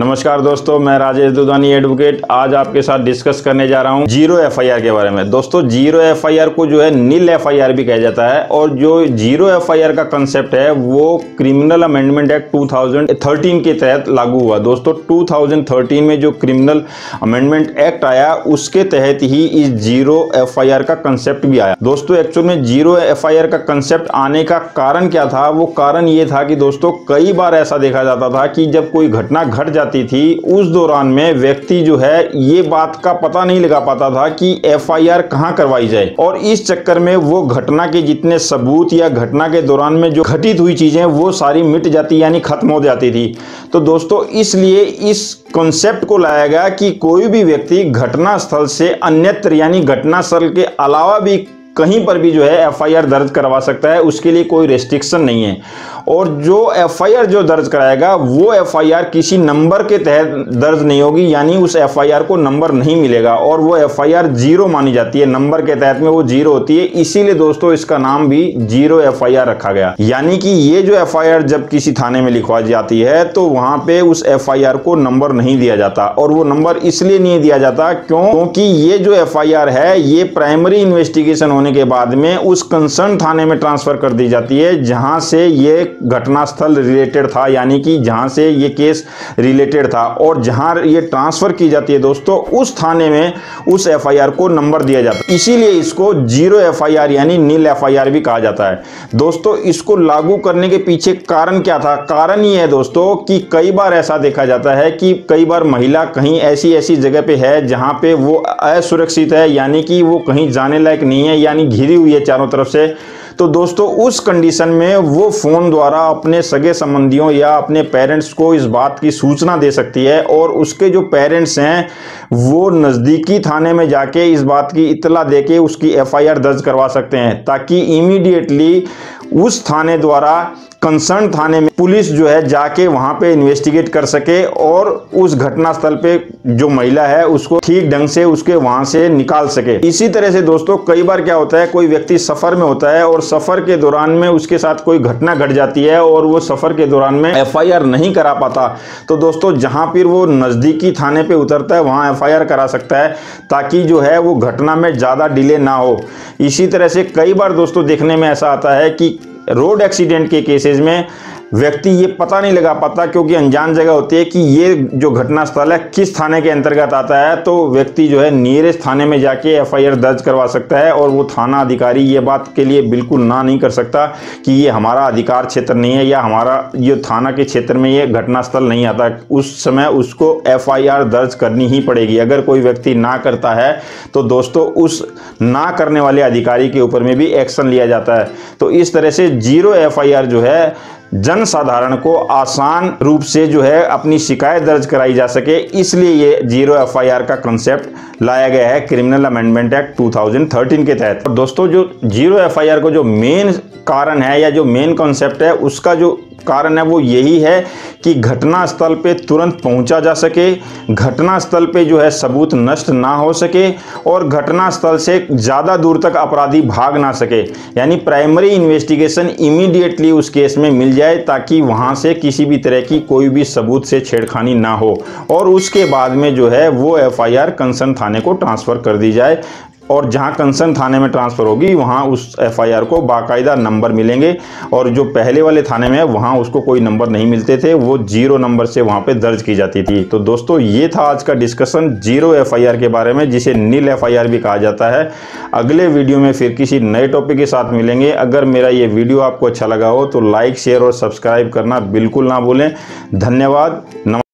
नमस्कार दोस्तों, मैं राजेश दुधानी एडवोकेट आज आपके साथ डिस्कस करने जा रहा हूं जीरो एफआईआर के बारे में। दोस्तों, जीरो एफआईआर को जो है नील एफआईआर भी कहा जाता है और जो जीरो एफआईआर का कंसेप्ट है वो क्रिमिनल अमेंडमेंट एक्ट 2013 के तहत लागू हुआ। दोस्तों, 2013 में जो क्रिमिनल अमेंडमेंट एक्ट आया उसके तहत ही इस जीरो एफआईआर का कंसेप्ट भी आया। दोस्तों, एक्चुअल में जीरो एफआईआर का कंसेप्ट आने का कारण क्या था? वो कारण ये था कि दोस्तों कई बार ऐसा देखा जाता था कि जब कोई घटना घट जाती थी उस दौरान में व्यक्ति जो है ये बात का पता नहीं लगा पाता था कि एफआईआर कहां करवाई जाए और इस चक्कर में वो घटना के जितने सबूत या घटना के दौरान में जो घटित हुई चीजें वो सारी मिट जाती यानी खत्म हो जाती थी। तो दोस्तों, इसलिए इस कॉन्सेप्ट को लाया गया कि कोई भी व्यक्ति घटना स्थल से अन्यत्र यानी घटना स्थल के अलावा भी कहीं पर भी जो है एफआईआर दर्ज करवा सकता है, उसके लिए कोई रेस्ट्रिक्शन नहीं है। और जो एफआईआर जो दर्ज कराएगा वो एफआईआर किसी नंबर के तहत दर्ज नहीं होगी, यानी उस एफआईआर को नंबर नहीं मिलेगा और वो एफआईआर जीरो मानी जाती है। नंबर के तहत में वो जीरो होती है, इसीलिए दोस्तों इसका नाम भी जीरो एफआईआर रखा गया। यानी कि ये जो एफआईआर जब किसी थाने में लिखवाई जाती है तो वहां पे उस एफआईआर को नंबर नहीं दिया जाता और वो नंबर इसलिए नहीं दिया जाता क्योंकि ये जो एफआईआर है ये प्राइमरी इन्वेस्टिगेशन होने के बाद में उस कंसर्न थाने में ट्रांसफर कर दी जाती है जहां से ये घटना स्थल रिलेटेड था, यानी कि जहां से ये केस रिलेटेड था और जहां ये ट्रांसफर की जाती है दोस्तों उस थाने में उस एफआईआर को नंबर दिया जाता है। इसीलिए इसको जीरो एफआईआर यानी नील एफआईआर भी कहा जाता है। दोस्तों, इसको लागू करने के पीछे कारण क्या था? कारण ये है दोस्तों कि कई बार ऐसा देखा जाता है कि कई बार महिला कहीं ऐसी जगह पे है जहां पे वो असुरक्षित है, यानी कि वो कहीं जाने लायक नहीं है, यानी घिरी हुई है चारों तरफ से। तो दोस्तों, उस कंडीशन में वो फोन द्वारा अपने सगे संबंधियों या अपने पेरेंट्स को इस बात की सूचना दे सकती है और उसके जो पेरेंट्स हैं वो नज़दीकी थाने में जाके इस बात की इत्तला देके उसकी एफआईआर दर्ज करवा सकते हैं, ताकि इमीडिएटली उस थाने द्वारा कंसर्न थाने में पुलिस जो है जाके वहां पे इन्वेस्टिगेट कर सके और उस घटना स्थल पे जो महिला है उसको ठीक ढंग से उसके वहां से निकाल सके। इसी तरह से दोस्तों, कई बार क्या होता है, कोई व्यक्ति सफर में होता है और सफर के दौरान में उसके साथ कोई घटना घट जाती है और वो सफर के दौरान में एफआईआर नहीं करा पाता, तो दोस्तों जहां फिर वो नजदीकी थाने पे उतरता है वहां एफआईआर करा सकता है, ताकि जो है वो घटना में ज्यादा डिले ना हो। इसी तरह से कई बार दोस्तों देखने में ऐसा आता है कि रोड एक्सीडेंट के केसेस में व्यक्ति ये पता नहीं लगा पाता क्योंकि अनजान जगह होती है कि ये जो घटना स्थल है किस थाने के अंतर्गत आता है, तो व्यक्ति जो है नियरेस्ट थाने में जाके एफआईआर दर्ज करवा सकता है और वो थाना अधिकारी ये बात के लिए बिल्कुल ना नहीं कर सकता कि ये हमारा अधिकार क्षेत्र नहीं है या हमारा ये थाना के क्षेत्र में ये घटना स्थल नहीं आता। उस समय उसको एफआईआर दर्ज करनी ही पड़ेगी। अगर कोई व्यक्ति ना करता है तो दोस्तों उस ना करने वाले अधिकारी के ऊपर में भी एक्शन लिया जाता है। तो इस तरह से जीरो एफआईआर जो है जन साधारण को आसान रूप से जो है अपनी शिकायत दर्ज कराई जा सके, इसलिए ये जीरो एफआईआर का कंसेप्ट लाया गया है क्रिमिनल अमेंडमेंट एक्ट 2013 के तहत। और दोस्तों, जो जीरो एफआईआर को जो मेन कारण है या जो मेन कॉन्सेप्ट है उसका जो कारण है वो यही है कि घटना स्थल पे तुरंत पहुंचा जा सके, घटना स्थल पे जो है सबूत नष्ट ना हो सके और घटना स्थल से ज़्यादा दूर तक अपराधी भाग ना सके, यानी प्राइमरी इन्वेस्टिगेशन इमीडिएटली उस केस में मिल जाए ताकि वहां से किसी भी तरह की कोई भी सबूत से छेड़खानी ना हो और उसके बाद में जो है वो एफआईआर कंसर्न थाने को ट्रांसफ़र कर दी जाए और जहां कंसर्न थाने में ट्रांसफर होगी वहां उस एफआईआर को बाकायदा नंबर मिलेंगे और जो पहले वाले थाने में है वहां उसको कोई नंबर नहीं मिलते थे, वो जीरो नंबर से वहां पे दर्ज की जाती थी। तो दोस्तों, ये था आज का डिस्कशन जीरो एफआईआर के बारे में, जिसे नील एफआईआर भी कहा जाता है। अगले वीडियो में फिर किसी नए टॉपिक के साथ मिलेंगे। अगर मेरा ये वीडियो आपको अच्छा लगा हो तो लाइक, शेयर और सब्सक्राइब करना बिल्कुल ना भूलें। धन्यवाद।